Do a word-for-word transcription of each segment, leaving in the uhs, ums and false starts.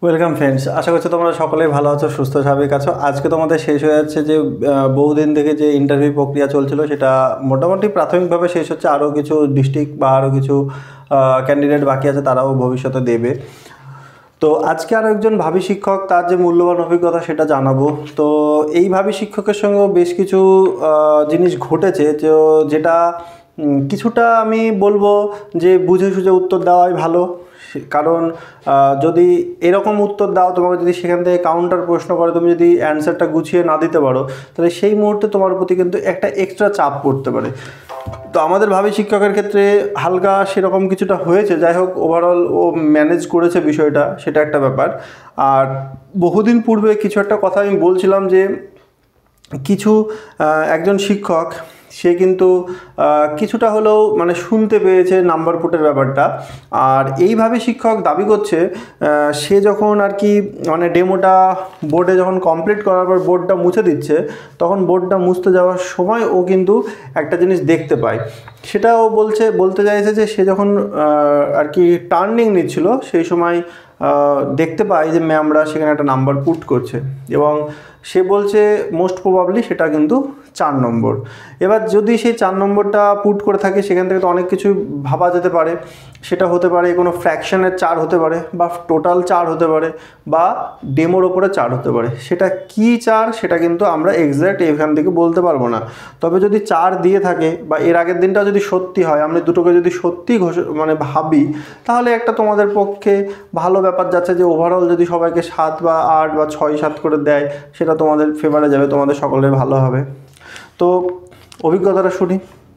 Welcome friends, আশা করছি তোমরা সকলেই ভালো আছো, সুস্থ স্বাভাবিক আছো। আজকে তোমাদের শেষ হয়ে যাচ্ছে যে বহুদিন থেকে যে ইন্টারভিউ প্রক্রিয়া চলছিল, সেটা মোটামুটি প্রাথমিকভাবে শেষ হচ্ছে। আরও কিছু ডিস্ট্রিক্ট বা আরও কিছু ক্যান্ডিডেট বাকি আছে, তারাও ভবিষ্যতে দেবে। তো আজকে আরও একজন ভাবী শিক্ষক, তার যে মূল্যবান অভিজ্ঞতা সেটা জানাবো। তো এই ভাবী শিক্ষকের সঙ্গেও বেশ কিছু জিনিস ঘটেছে, তো যেটা কিছুটা আমি বলবো যে বুঝে সুঝে উত্তর দেওয়াই ভালো। কারণ যদি এরকম উত্তর দাও, তোমাকে যদি সেখান থেকে কাউন্টার প্রশ্ন করে তুমি যদি অ্যান্সারটা গুছিয়ে না দিতে পারো, তাহলে সেই মুহূর্তে তোমার প্রতি কিন্তু একটা এক্সট্রা চাপ পড়তে পারে। তো আমাদের ভাবী শিক্ষকের ক্ষেত্রে হালকা সেরকম কিছুটা হয়েছে। যাই হোক, ওভারঅল ও ম্যানেজ করেছে বিষয়টা, সেটা একটা ব্যাপার। আর বহুদিন পূর্বে কিছু একটা কথা আমি বলছিলাম যে কিছু একজন শিক্ষক সে কিন্তু কিছুটা হলেও মানে শুনতে পেয়েছে নাম্বার পুটের ব্যাপারটা। আর এইভাবে শিক্ষক দাবি করছে সে যখন আর কি মানে ডেমোটা বোর্ডে যখন কমপ্লিট করার পর বোর্ডটা মুছে দিচ্ছে, তখন বোর্ডটা মুছতে যাওয়ার সময় ও কিন্তু একটা জিনিস দেখতে পায়। সেটা ও বলছে বলতে চাইছে যে সে যখন আর কি টার্নিং নিচ্ছিল সেই সময় দেখতে পাই যে ম্যামরা সেখানে একটা নাম্বার পুট করছে, এবং সে বলছে মোস্ট প্রবাবলি সেটা কিন্তু চার নম্বর। এবার যদি সেই চার নম্বরটা পুট করে থাকে, সেখান থেকে তো অনেক কিছু ভাবা যেতে পারে। সেটা হতে পারে কোনো ফ্র্যাকশনের চার হতে পারে, বা টোটাল চার হতে পারে, বা ডেমোর ওপরে চার হতে পারে। সেটা কি চার সেটা কিন্তু আমরা এক্স্যাক্ট এখান থেকে বলতে পারবো না। তবে যদি চার দিয়ে থাকে বা এর আগের দিনটা যদি সত্যি হয়, আমরা দুটোকে যদি সত্যি মানে ভাবি, তাহলে একটা তোমাদের পক্ষে ভালো ব্যাপার যাচ্ছে যে ওভারঅল যদি সবাইকে সাত বা আট বা ছয় সাত করে দেয়, সেটা তোমাদের ফেভারে যাবে, তোমাদের সকলের ভালো হবে। তো অভিজ্ঞতাটা শুনি।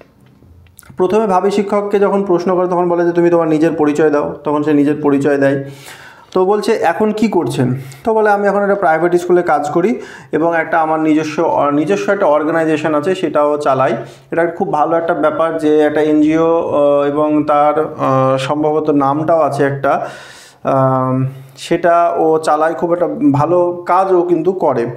প্রথমে ভাবী শিক্ষককে যখন প্রশ্ন করে তখন বলে যে তুমি তোমার নিজের পরিচয় দাও। তখন সে নিজের পরিচয় দেয়। তো বলছে এখন কি করছেন? তো বলে আমি এখন একটা প্রাইভেট স্কুলে কাজ করি এবং একটা আমার নিজস্ব নিজস্ব একটা অর্গানাইজেশন আছে, সেটাও চালাই। এটা খুব ভালো একটা ব্যাপার যে একটা এনজিও, এবং তার সম্ভবত নামটাও আছে একটা, সেটা ও চালায়। খুব একটা ভালো কাজও কিন্তু করে।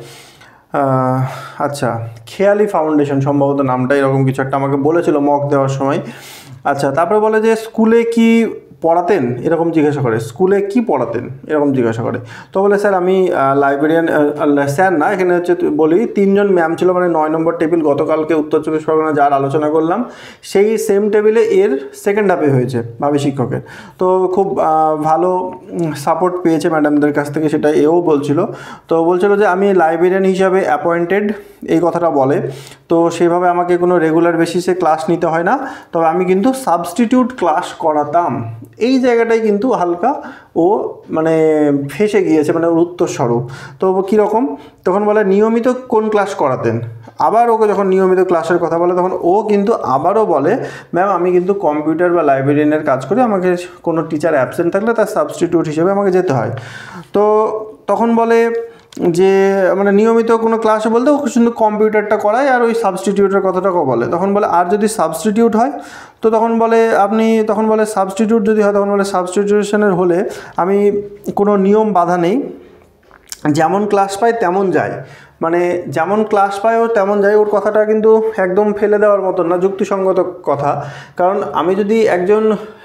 আচ্ছা, খেয়ালি ফাউন্ডেশন সম্ভবত নামটা, এরকম কিছু একটা আমাকে বলেছিল মক দেওয়ার সময়। আচ্ছা, তারপরে বলে যে স্কুলে কি পড়াতেন, এরকম জিজ্ঞাসা করে। স্কুলে কি পড়াতেন এরকম জিজ্ঞাসা করে। তো বলে স্যার আমি লাইব্রেরিয়ান, স্যার না, এখানে হচ্ছে বলি তিনজন ম্যাম ছিল, মানে নয় নম্বর টেবিল গতকালকে উত্তর চব্বিশ পরগনা যার আলোচনা করলাম, সেই সেম টেবিলে এর সেকেন্ড হাফে হয়েছে ভাবী শিক্ষকের। তো খুব ভালো সাপোর্ট পেয়েছে ম্যাডামদের কাছ থেকে, সেটা এও বলছিল। তো বলছিল যে আমি লাইব্রেরিয়ান হিসাবে অ্যাপয়েন্টেড, এই কথাটা বলে। তো সেভাবে আমাকে কোনো রেগুলার বেসিসে ক্লাস নিতে হয় না, তবে আমি কিন্তু সাবস্টিটিউট ক্লাস করাতাম। এই জায়গাটাই কিন্তু হালকা ও মানে ফেসে গিয়েছে, মানে উত্তরস্বরূপ। তো কীরকম? তখন বলে নিয়মিত কোন ক্লাস করাতেন। আবার ওকে যখন নিয়মিত ক্লাসের কথা বলে, তখন ও কিন্তু আবারও বলে ম্যাম আমি কিন্তু কম্পিউটার বা লাইব্রেরিয়ানের কাজ করি, আমাকে কোনো টিচার অ্যাবসেন্ট থাকলে তার সাবস্টিটিউট হিসেবে আমাকে যেতে হয়। তো তখন বলে যে মানে নিয়মিত কোনো ক্লাসে বলতে ও কিন্তু কম্পিউটারটা করায়, আর ওই সাবস্টিটিউটের কথাটাও বলে। তখন বলে আর যদি সাবস্টিটিউট হয়, তো তখন বলে আপনি তখন বলে সাবস্টিটিউট যদি হয়, তখন বলে সাবস্টিটিউশনের হলে আমি কোনো নিয়ম বাধা নেই, যেমন ক্লাস পাই তেমন যায়, মানে যেমন ক্লাস পায় ও তেমন যায়। ওর কথাটা কিন্তু একদম ফেলে দেওয়ার মতন না, যুক্তিসঙ্গত কথা। কারণ আমি যদি একজন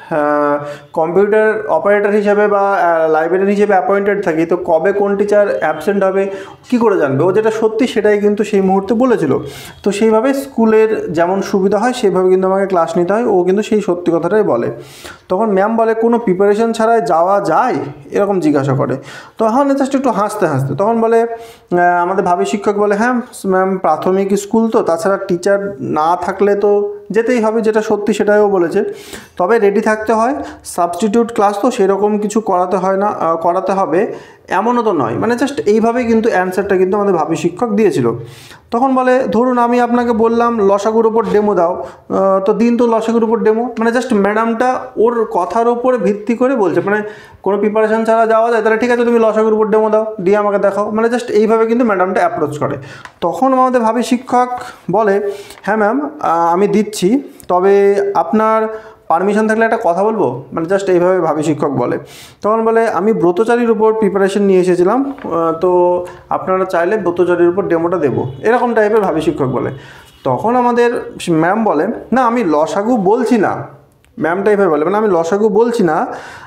কম্পিউটার অপারেটর হিসেবে বা লাইব্রেরিয়ান হিসেবে অ্যাপয়েন্টেড থাকি, তো কবে কোন টিচার অ্যাবসেন্ট হবে কী করে জানবে? ও যেটা সত্যি সেটাই কিন্তু সেই মুহূর্তে বলেছিল। তো সেইভাবে স্কুলের যেমন সুবিধা হয় সেইভাবে কিন্তু আমাকে ক্লাস নিতে হয়, ও কিন্তু সেই সত্যি কথাটাই বলে। তখন ম্যাম বলে কোনো প্রিপারেশন ছাড়াই যাওয়া যায়, এরকম জিজ্ঞাসা করে। তো হ্যাঁ, জাস্ট একটু হাসতে হাসতে তখন বলে আমাদের ভাবী শিক্ষক বলে হ্যাঁ ম্যাম প্রাথমিক স্কুল তো, তাছাড়া টিচার না থাকলে তো যেতেই হবে, যেটা সত্যি সেটাইও বলেছে। তবে রেডি থাকতে হয়, সাবস্টিটিউট ক্লাস তো সেরকম কিছু করাতে হয় না, করাতে হবে এমনও তো নয়। মানে জাস্ট এইভাবেই কিন্তু অ্যান্সারটা কিন্তু আমাদের ভাবী শিক্ষক দিয়েছিল। তখন বলে ধরুন আমি আপনাকে বললাম লসাগুর ওপর ডেমো দাও, তো দিন তো লসাগুর ওপর ডেমো। মানে জাস্ট ম্যাডামটা ওর কথার ওপরে ভিত্তি করে বলছে, মানে কোনো প্রিপারেশন ছাড়া যাওয়া যায়, তাহলে ঠিক আছে তুমি লসাগুর উপর ডেমো দাও, দিয়ে আমাকে দেখাও। মানে জাস্ট এইভাবে কিন্তু ম্যাডামটা অ্যাপ্রোচ করে। তখন আমাদের ভাবী শিক্ষক বলে হ্যাঁ ম্যাম আমি দিচ্ছি, তবে আপনার পারমিশন থাকলে একটা কথা বলবো, মানে জাস্ট এইভাবে ভাবী শিক্ষক বলে। তখন বলে আমি ব্রতচারীর উপর প্রিপারেশন নিয়ে এসেছিলাম, তো আপনারা চাইলে ব্রতচারীর উপর ডেমোটা দেবো, এরকম টাইপের ভাবী শিক্ষক বলে। তখন আমাদের ম্যাম বলে না আমি লসাগু বলছি না, ম্যামটা এইভাবে বলে মানে আমি লসাগু বলছি না,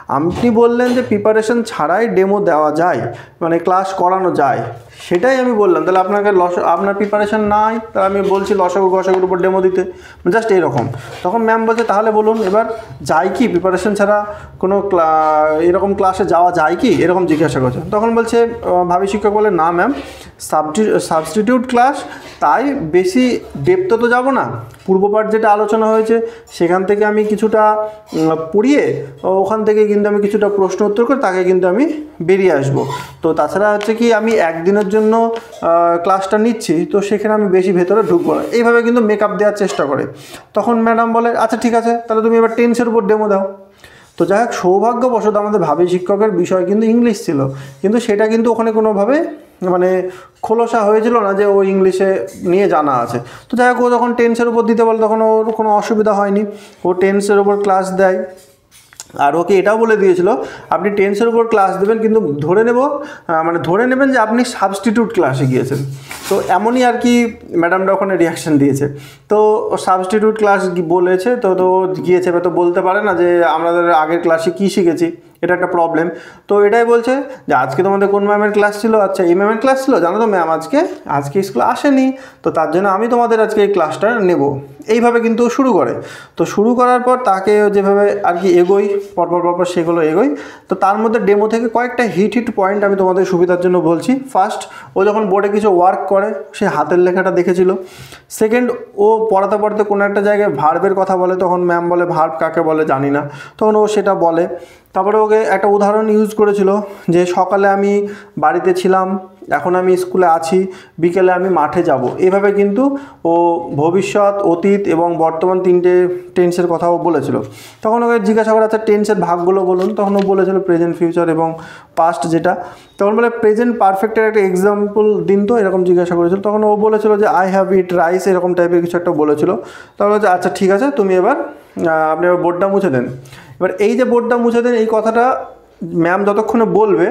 আপনি বললেন যে প্রিপারেশন ছাড়াই ডেমো দেওয়া যায়, মানে ক্লাস করানো যায়, সেটাই আমি বললাম। তাহলে আপনাকে লস আপনার প্রিপারেশন নাই, তাহলে আমি বলছি লসাগু গসাগুর উপর ডেমো দিতে, জাস্ট এইরকম। তখন ম্যাম বলছে তাহলে বলুন এবার যায় কি প্রিপারেশন ছাড়া কোনো এরকম ক্লাসে যাওয়া যায় কি, এরকম জিজ্ঞাসা করছে। তখন বলছে ভাবি শিক্ষক বলে না ম্যাম, সাবটি সাবস্টিটিউট ক্লাস, তাই বেশি ডেপথে তো যাব না, পূর্বপাঠ যেটা আলোচনা হয়েছে সেখান থেকে আমি কিছুটা পড়িয়ে ওখান থেকে কিন্তু আমি কিছুটা প্রশ্ন উত্তর করে তাকে কিন্তু আমি বেরিয়ে আসব। তো তাছাড়া হচ্ছে কি আমি একদিনের জন্য ক্লাসটা নিচ্ছি, তো সেখানে আমি বেশি ভেতরে ঢুকবো না, এইভাবে কিন্তু মেকআপ দেওয়ার চেষ্টা করে। তখন ম্যাডাম বলে আচ্ছা ঠিক আছে, তাহলে তুমি এবার টেন্সের উপর ডেমো দাও। তো যাই হোক, সৌভাগ্যবশত আমাদের ভাবি শিক্ষকের বিষয় কিন্তু ইংলিশ ছিল, কিন্তু সেটা কিন্তু ওখানে কোনোভাবে মানে খোলসা হয়েছিল না যে ও ইংলিশে নিয়ে জানা আছে। তো যাই হোক, ও যখন টেন্সের উপর দিতে বলে তখন ওর কোনো অসুবিধা হয়নি, ও টেন্সের উপর ক্লাস দেয়। আর ওকে এটাও বলে দিয়েছিল আপনি টেন্সের উপর ক্লাস দেবেন, কিন্তু ধরে নেব মানে ধরে নেবেন যে আপনি সাবস্টিটিউট ক্লাসে গিয়েছেন। তো এমনই আর কি ম্যাডামটা ওখানে রিয়াকশান দিয়েছে। তো সাবস্টিটিউট ক্লাস বলেছে, তো তো গিয়েছে, তো বলতে পারে না যে আমাদের আগের ক্লাসে কী শিখেছি, এটা একটা প্রবলেম। তো এটাই বলছে যে আজকে তোমাদের কোন ম্যামের ক্লাস ছিল, আচ্ছা এই ম্যামের ক্লাস ছিল, জানো তো ম্যাম আজকে আজকে স্কুলে আসেনি, তো তার জন্য আমি তোমাদের আজকে এই ক্লাসটা নেব, এইভাবে কিন্তু শুরু করে। তো শুরু করার পর তাকে যেভাবে আর কি এগোই, পরপর পরপর সেগুলো এগোই। তো তার মধ্যে ডেমো থেকে কয়েকটা হিট হিট পয়েন্ট আমি তোমাদের সুবিধার জন্য বলছি। ফার্স্ট, ও যখন বোর্ডে কিছু ওয়ার্ক করে সে হাতের লেখাটা দেখেছিল। সেকেন্ড, ও পড়াতে পড়াতে কোনো একটা জায়গায় ভার্বের কথা বলে, তখন ম্যাম বলে ভার্ব কাকে বলে জানি না, তখন ও সেটা বলে। তারপরে ওকে একটা উদাহরণ ইউজ করেছিল যে সকালে আমি বাড়িতে ছিলাম, এখন আমি স্কুলে আছি, বিকেলে আমি মাঠে যাব। এভাবে কিন্তু ও ভবিষ্যৎ, অতীত এবং বর্তমান তিনটে টেন্সের কথাও বলেছিল। তখন ওকে জিজ্ঞাসা করে আচ্ছা টেন্সের ভাগগুলো বলুন, তখন ও বলেছিল প্রেজেন্ট, ফিউচার এবং পাস্ট যেটা। তখন বলে প্রেজেন্ট পারফেক্টের একটা এক্সাম্পল দিন তো, এরকম জিজ্ঞাসা করেছিল। তখন ও বলেছিল যে আই হ্যাভ ইট রাইস, এরকম টাইপের কিছু একটা বলেছিল। তখন বলছে আচ্ছা ঠিক আছে, তুমি এবার আপনি এবার বোর্ডটা মুছে দেন। এবার এই যে বোর্ডটা মুছে দেন এই কথাটা ম্যাম যতক্ষণে বলবে,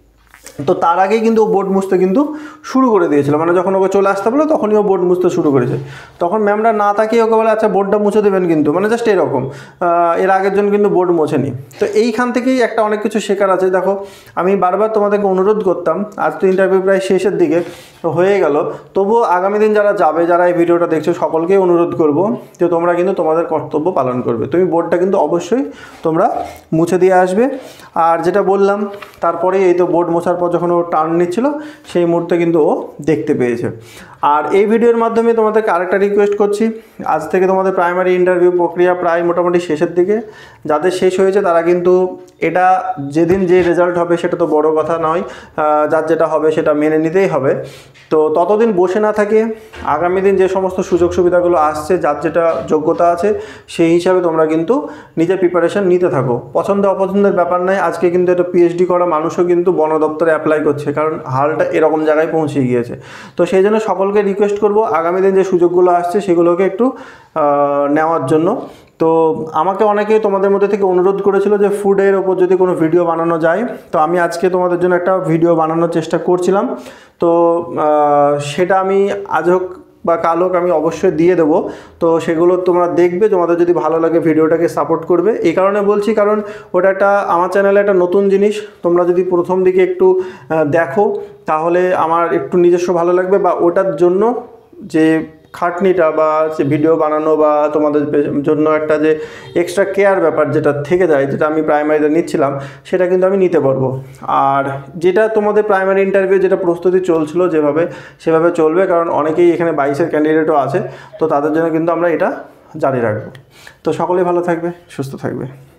তো তার আগেই কিন্তু ও বোর্ড মুছতে কিন্তু শুরু করে দিয়েছিল, মানে যখন ওকে চলে আসতে বলো তখনই ও বোর্ড মুছতে শুরু করেছে। তখন ম্যামরা না তাকিয়ে ওকে বলে আচ্ছা বোর্ডটা মুছে দেবেন কিন্তু, মানে জাস্ট এরকম, এর আগের জন কিন্তু বোর্ড মোছেনি। তো এইখান থেকেই একটা অনেক কিছু শেখার আছে। দেখো আমি বারবার তোমাদেরকে অনুরোধ করতাম, আজ তো ইন্টারভিউ প্রায় শেষের দিকে হয়ে গেল, তবুও আগামী দিন যারা যাবে, যারা এই ভিডিওটা দেখছো সকলকেই অনুরোধ করব যে তোমরা কিন্তু তোমাদের কর্তব্য পালন করবে। তুমি বোর্ডটা কিন্তু অবশ্যই তোমরা মুছে দিয়ে আসবে। আর যেটা বললাম, তারপরে এই তো বোর্ড মোছার পর যখন ও টার্ন নিচ্ছিল সেই মুহূর্তে কিন্তু ও দেখতে পেয়েছে। আর এই ভিডিওর মাধ্যমে তোমাদেরকে আরেকটা রিকোয়েস্ট করছি, আজ থেকে তোমাদের প্রাইমারি ইন্টারভিউ প্রক্রিয়া প্রায় মোটামুটি শেষের দিকে। যাদের শেষ হয়েছে তারা কিন্তু এটা যেদিন যে রেজাল্ট হবে সেটা তো বড় কথা নয়, যার যেটা হবে সেটা মেনে নিতেই হবে। তো ততদিন বসে না থাকে, আগামী দিন যে সমস্ত সুযোগ সুবিধাগুলো আসছে, যার যেটা যোগ্যতা আছে সেই হিসাবে তোমরা কিন্তু নিজের প্রিপারেশন নিতে থাকো। পছন্দ অপছন্দের ব্যাপার নাই, আজকে কিন্তু একটা পিএইচডি করা মানুষও কিন্তু বন দপ্তরে অ্যাপ্লাই করছে, কারণ হালটা এরকম জায়গায় পৌঁছে গিয়েছে। তো সেই জন্য সকলকে রিকোয়েস্ট করব আগামী দিন যে সুযোগগুলো আসছে সেগুলোকে একটু নেওয়ার জন্য। তো আমাকে অনেকেই তোমাদের মধ্যে থেকে অনুরোধ করেছিল যে ফুডের ওপর যদি কোনো ভিডিও বানানো যায়, তো আমি আজকে তোমাদের জন্য একটা ভিডিও বানানোর চেষ্টা করছিলাম। তো সেটা আমি আজ হোক বা কাল হোক আমি অবশ্যই দিয়ে দেবো। তো সেগুলো তোমরা দেখবে, তোমাদের যদি ভালো লাগে ভিডিওটাকে সাপোর্ট করবে। এই কারণে বলছি কারণ ওটা একটা আমার চ্যানেলে একটা নতুন জিনিস, তোমরা যদি প্রথম দিকে একটু দেখো তাহলে আমার একটু নিজস্ব ভালো লাগবে, বা ওটার জন্য যে খাটনিটা বা যে ভিডিও বানানো বা তোমাদের জন্য একটা যে এক্সট্রা কেয়ার ব্যাপার যেটা থেকে যায়, যেটা আমি প্রাইমারিতে নিচ্ছিলাম সেটা কিন্তু আমি নিতে পারবো। আর যেটা তোমাদের প্রাইমারি ইন্টারভিউ যেটা প্রস্তুতি চলছিল যেভাবে সেভাবে চলবে, কারণ অনেকেই এখানে বাইশের ক্যান্ডিডেটও আছে, তো তাদের জন্য কিন্তু আমরা এটা জারি রাখবো। তো সকলেই ভালো থাকবে, সুস্থ থাকবে।